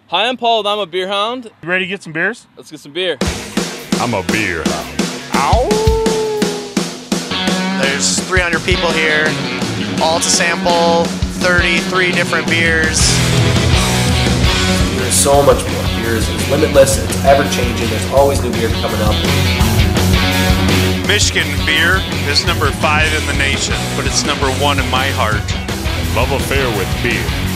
Hi, I'm Paul, and I'm a beer hound. You ready to get some beers? Let's get some beer. I'm a beer hound. Ow! There's 300 people here, all to sample 33 different beers. There's so much more. Beer is limitless, it's ever-changing, there's always new beer coming up. Michigan beer is number 5 in the nation, but it's number 1 in my heart. Love affair with beer.